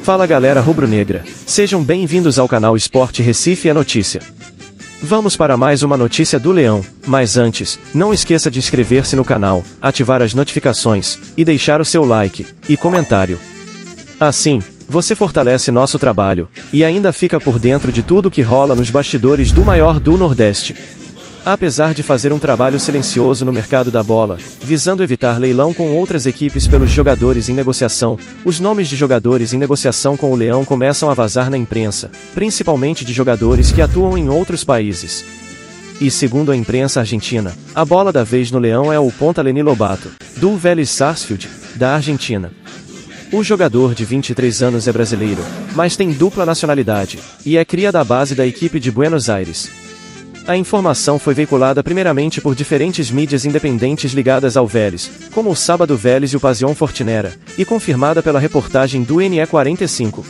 Fala galera rubro-negra, sejam bem-vindos ao canal Esporte Recife é Notícia. Vamos para mais uma notícia do Leão, mas antes, não esqueça de inscrever-se no canal, ativar as notificações, e deixar o seu like e comentário. Assim, você fortalece nosso trabalho, e ainda fica por dentro de tudo que rola nos bastidores do maior do Nordeste. Apesar de fazer um trabalho silencioso no mercado da bola, visando evitar leilão com outras equipes pelos jogadores em negociação, os nomes de jogadores em negociação com o Leão começam a vazar na imprensa, principalmente de jogadores que atuam em outros países. E segundo a imprensa argentina, a bola da vez no Leão é o ponta Lenny Lobato, do Vélez Sarsfield, da Argentina. O jogador de 23 anos é brasileiro, mas tem dupla nacionalidade, e é cria da base da equipe de Buenos Aires. A informação foi veiculada primeiramente por diferentes mídias independentes ligadas ao Vélez, como o Sábado Vélez e o Pasión Fortinera, e confirmada pela reportagem do NE45.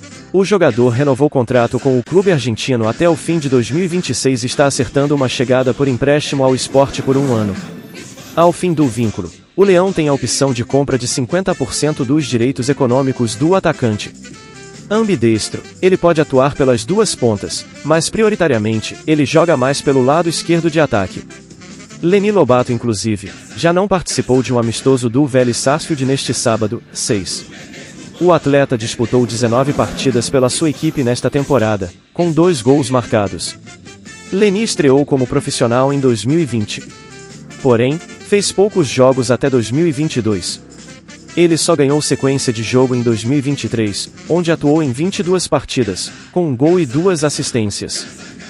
O jogador renovou contrato com o clube argentino até o fim de 2026 e está acertando uma chegada por empréstimo ao Sport por 1 ano. Ao fim do vínculo, o Leão tem a opção de compra de 50% dos direitos econômicos do atacante. Ambidestro, ele pode atuar pelas duas pontas, mas prioritariamente, ele joga mais pelo lado esquerdo de ataque. Lenny Lobato inclusive, já não participou de um amistoso do Vélez Sarsfield neste sábado, 6. O atleta disputou 19 partidas pela sua equipe nesta temporada, com 2 gols marcados. Lenny estreou como profissional em 2020. Porém, fez poucos jogos até 2022. Ele só ganhou sequência de jogo em 2023, onde atuou em 22 partidas, com 1 gol e 2 assistências.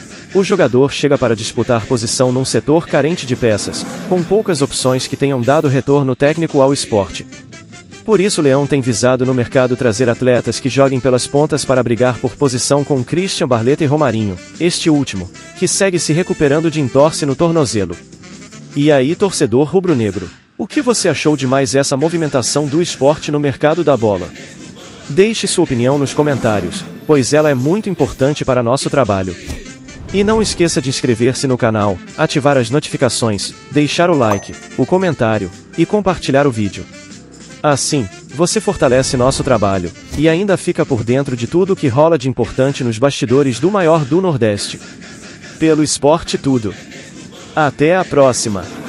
O jogador chega para disputar posição num setor carente de peças, com poucas opções que tenham dado retorno técnico ao esporte. Por isso o Leão tem visado no mercado trazer atletas que joguem pelas pontas para brigar por posição com Christian Barleta e Romarinho, este último, que segue se recuperando de entorse no tornozelo. E aí, torcedor rubro-negro? O que você achou de mais essa movimentação do esporte no mercado da bola? Deixe sua opinião nos comentários, pois ela é muito importante para nosso trabalho. E não esqueça de inscrever-se no canal, ativar as notificações, deixar o like, o comentário, e compartilhar o vídeo. Assim, você fortalece nosso trabalho, e ainda fica por dentro de tudo o que rola de importante nos bastidores do maior do Nordeste. Pelo Esporte Tudo. Até a próxima!